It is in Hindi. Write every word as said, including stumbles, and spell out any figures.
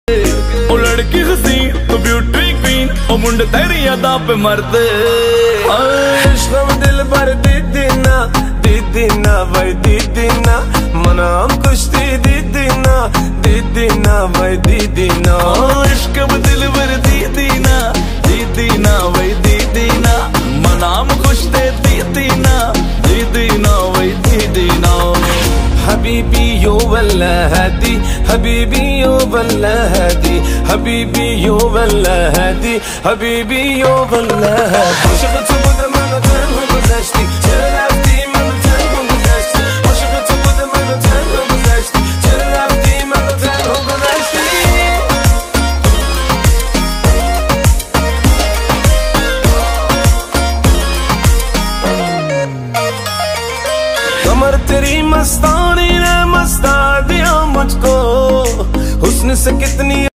ओ लड़की हसीन तो ब्यूटी क्वीन ओ मुंडे तेरी यादा पे मरदे। इश्क दिल भर दीदी ना दीदी ना भाई दीदी ना मना हम कुश्ती दीदी ना दीदी ना भाई दीदी ना। इश्क दिल भर दीदी ना दीदी ना भाई दीदी ना मना हम कुश्ती दीदी ना दीदी ना भाई दीदी ना। हबीबी यो वल्ला हदी हबीबी यो वल्ला हदी हबीबी यो वल्ला हदी हबीबी यो वल्ला हदी। Aşık bu da bana tanrı güneşti çırptı bana tanrı güneşti Aşık bu da bana tanrı güneşti çırptı bana tanrı güneşti। कमर तेरी मस्तानी ने मस्ता दिया मुझको हुस्न से कितनी